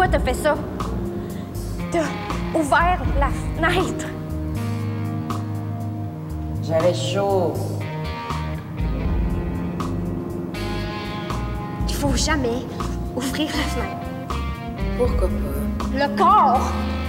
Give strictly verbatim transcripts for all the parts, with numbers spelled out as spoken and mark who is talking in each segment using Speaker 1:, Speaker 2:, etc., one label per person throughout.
Speaker 1: Pourquoi t'as fait ça? T'as ouvert la fenêtre.
Speaker 2: J'avais chaud.
Speaker 1: Il faut jamais ouvrir la fenêtre.
Speaker 2: Pourquoi pas?
Speaker 1: Le corps!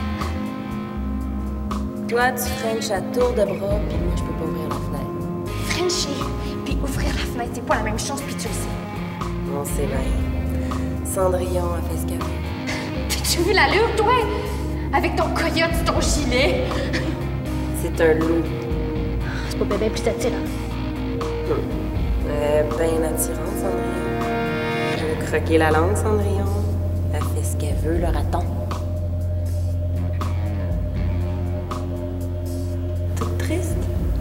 Speaker 2: Toi, tu frenches à tour de bras, puis moi, je peux pas ouvrir la fenêtre.
Speaker 1: Frencher puis ouvrir la fenêtre, c'est pas la même chose, puis tu le sais.
Speaker 2: On sait bien. Cendrillon a fait ce qu'elle veut.
Speaker 1: T'as-tu vu l'allure, toi? Avec ton coyote et ton gilet.
Speaker 2: C'est un loup.
Speaker 1: C'est pas bébé plus attirant.
Speaker 2: Hum. Elle est bien attirante, Cendrillon. Elle veut croquer la langue, Cendrillon. Elle fait ce qu'elle veut, le raton. Toute triste.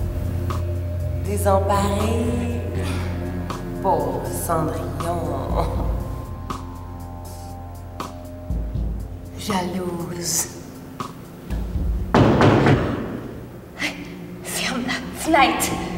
Speaker 2: Désemparée. Pauvre Cendrillon. Jalouse.
Speaker 1: Ferme la fenêtre!